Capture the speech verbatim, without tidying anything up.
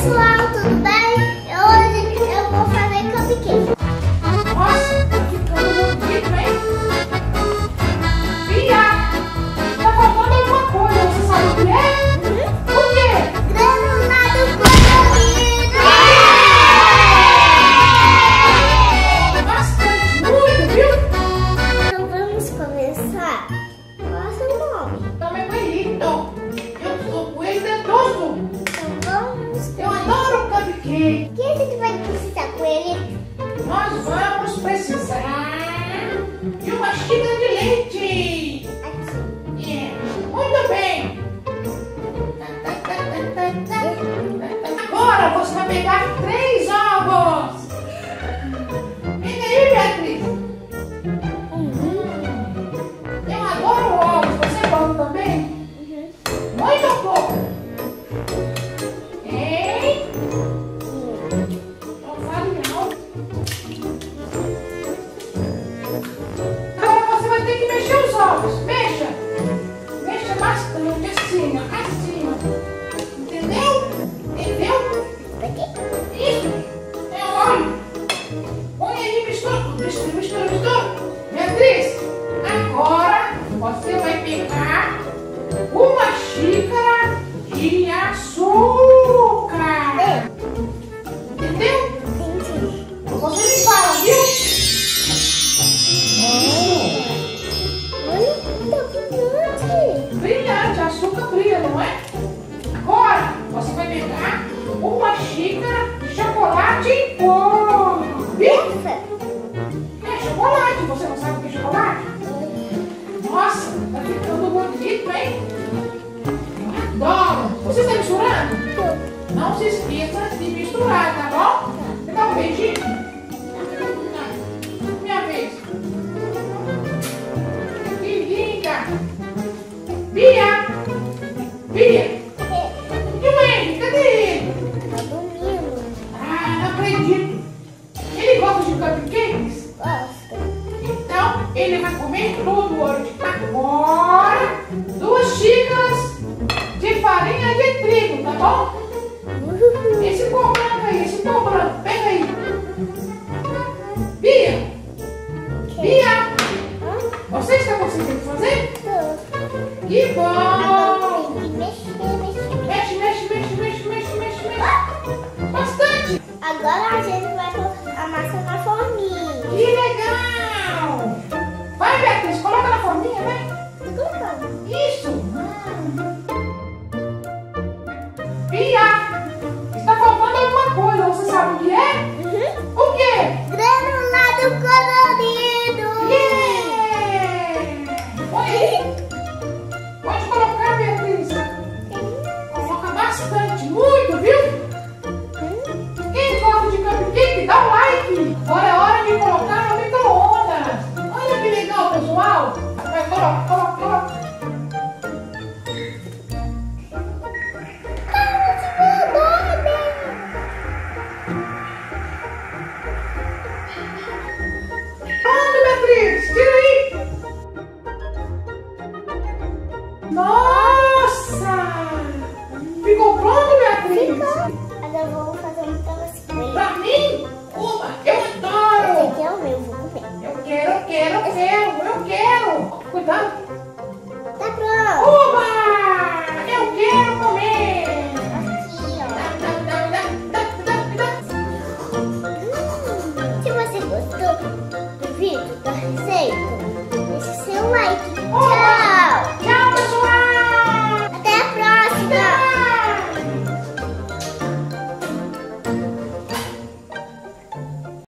pessoal, tudo bem? Hoje eu vou fazer cupcake. Nossa, tá ficando bonito, hein? Bia, tá faltando alguma coisa, você sabe o que é? Uhum. O quê? Granulado colorido! Bastante, muito, viu? Então vamos começar? Qual é o seu nome? Meu nome é Coelhito. Eu sou coelho dentoso. Então vamos. Eu adoro cupcake. O que a gente vai precisar, Coelhito? Nós vamos precisar de uma xícara de leite. Aqui. É, muito bem. Agora você vai pegar três ovos. Vem aí, Beatriz. Eu adoro ovos. Você gosta também? Uhum. Muito pouco. Ei, não fale alto. Agora você vai ter que mexer os ovos. Mexa. Mexa bastante, assim, ó, assim, ó. Entendeu? Entendeu? Isso. É óleo. Põe aí, mistura, mistura, mistura, mistura. Beatriz, agora você vai pegar uma xícara de açúcar. Entendeu? Entendi. Você me fala, viu? Olha, tá brilhante. Brilhante, açúcar brilha, não é? Agora você vai pegar uma xícara de chocolate em pó. Viu? Essa. É chocolate, você não sabe o que é chocolate? Nossa, tá ficando bonito, hein? Eu adoro. Você está misturando? Não se esqueça de misturar, tá bom? Me dá um beijinho. Minha vez. Que linda. Bia. Bia. E o Henry? Cadê ele? Tá dormindo. Ah, não acredito. Ele gosta de cupcakes? Gosta. Então, ele vai comer tudo hoje. Agora, duas xícaras de farinha de trigo, tá bom? Esse pão branco aí, esse pão branco, pega aí. Bia, Bia, você está conseguindo fazer? Que bom! Agora tem que mexer, mexer. Mexe, mexe, mexe, mexe, mexe, mexe, mexe. Bastante. Agora a gente vai colocar a massa na forminha. Que legal! Vai, Beatriz, coloca na forminha, vai. Tô colocando. Isso! Bia, está faltando alguma coisa, você sabe o que é? Uhum. O quê? Granulado colorido.